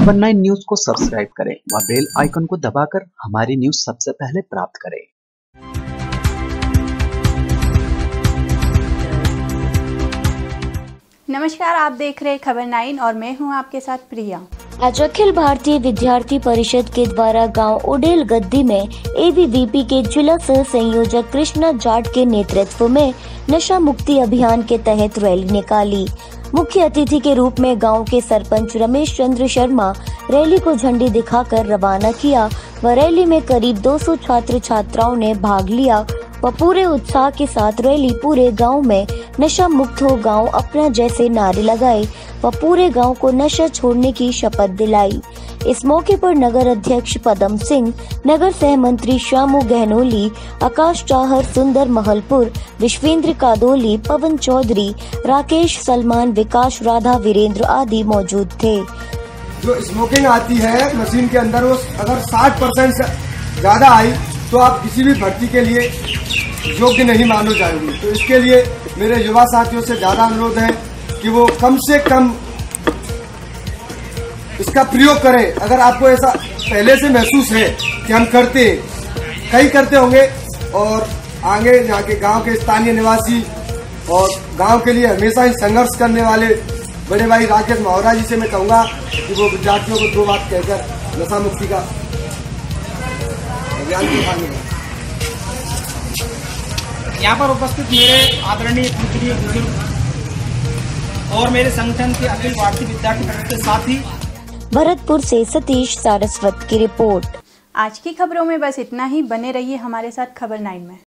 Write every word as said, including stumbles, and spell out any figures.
खबर nine news को subscribe करें व बेल आइकन को दबाकर हमारी न्यूज सबसे पहले प्राप्त करें। नमस्कार, आप देख रहे खबर नाइन और मैं हूं आपके साथ प्रिया। आज अखिल भारतीय विद्यार्थी परिषद के द्वारा गांव उडेल गद्दी में एबीवीपी के जिला सह संयोजक कृष्णा जाट के नेतृत्व में नशा मुक्ति अभियान के तहत रैली निकाली। मुख्य अतिथि के रूप में गांव के सरपंच रमेश चंद्र शर्मा रैली को झंडी दिखाकर रवाना किया व रैली में करीब दो सौ छात्र छात्राओं ने भाग लिया व पूरे उत्साह के साथ रैली पूरे गांव में नशा मुक्त हो गांव अपना जैसे नारे लगाए व पूरे गांव को नशा छोड़ने की शपथ दिलाई। इस मौके पर नगर अध्यक्ष पदम सिंह, नगर सह मंत्री श्यामू गहनोली, आकाश चाहर, सुंदर महलपुर, विश्वेंद्र कादोली, पवन चौधरी, राकेश सलमान, विकास राधा, वीरेंद्र आदि मौजूद थे। जो स्मोकिंग आती है मशीन के अंदर, वो अगर साठ परसेंट से ज्यादा आई तो आप किसी भी भर्ती के लिए योग्य नहीं मानो जाएंगे। तो इसके लिए मेरे युवा साथियों से ज्यादा अनुरोध है कि वो कम से कम इसका प्रयोग करें। अगर आपको ऐसा पहले से महसूस है कि हम करते कई करते होंगे और आगे यहाँ के गांव के स्थानीय निवासी और गांव के लिए हमेशा ही संघर्ष करने वाले बड़े भाई राकेश मौर्य जी से मैं कहूँगा कि वो विद्यार्थियों को दो बात कहकर नशा मुक्ति का अभियान दिखाने। यहाँ पर उपस्थित मेरे आदरणीय पूजनीय बुजुर्ग और मेरे संगठन के अखिल भारतीय विद्यार्थी परिषद के साथी भरतपुर से सतीश सारस्वत की रिपोर्ट। आज की खबरों में बस इतना ही। बने रहिए हमारे साथ खबर नाइन में।